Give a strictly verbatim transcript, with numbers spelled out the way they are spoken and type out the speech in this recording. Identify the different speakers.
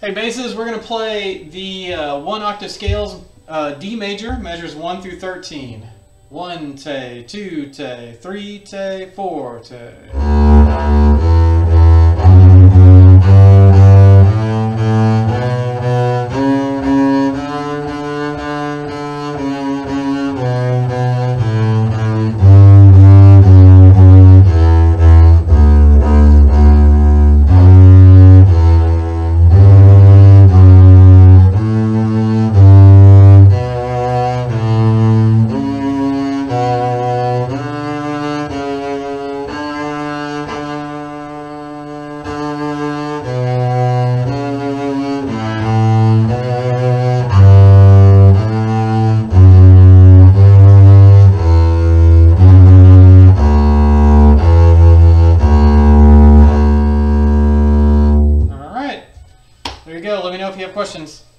Speaker 1: Hey basses, we're going to play the uh, one octave scales. uh, D major measures one through thirteen. One te, two te, three te, four te. There you go. Let me know if you have questions.